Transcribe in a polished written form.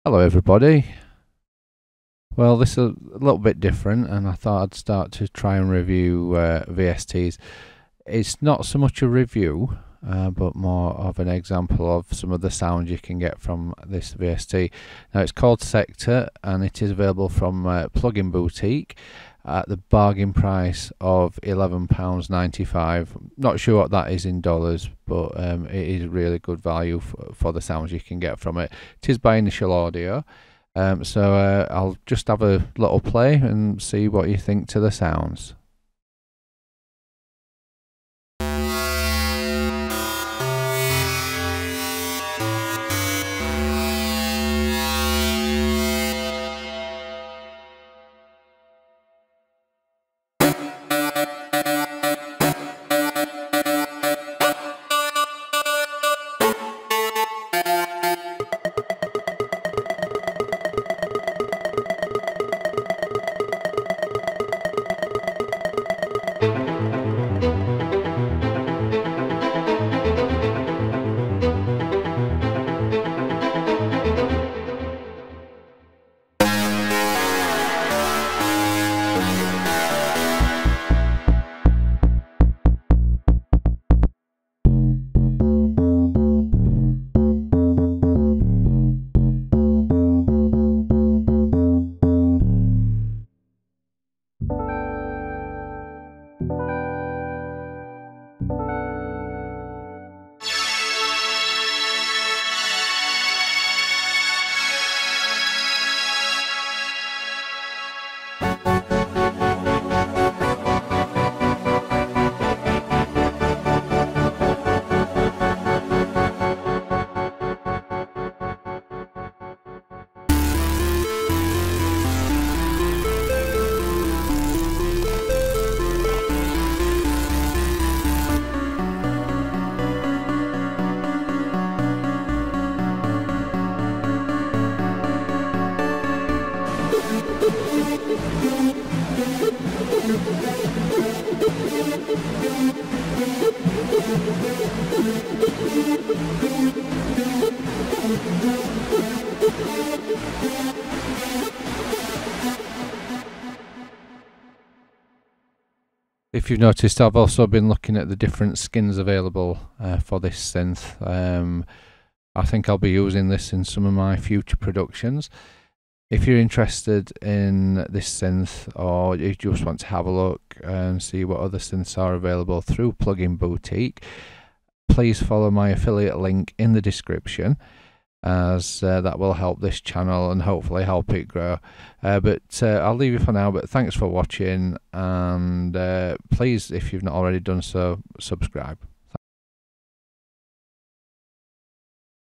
Hello everybody. Well, this is a little bit different, and I thought I'd start to try and review VSTs. It's not so much a review, but more of an example of some of the sounds you can get from this VST. Now, it's called Sektor, and it is available from Plugin Boutique at the bargain price of £11.95. Not sure what that is in dollars, but it is really good value for the sounds you can get from it. It is by Initial Audio, so I'll just have a little play and see what you think to the sounds. If you've noticed, I've also been looking at the different skins available for this synth. I think I'll be using this in some of my future productions. If you're interested in this synth, or you just want to have a look and see what other synths are available through Plugin Boutique, please follow my affiliate link in the description, as that will help this channel and hopefully help it grow. But I'll leave you for now, but thanks for watching, and please, if you've not already done so, subscribe.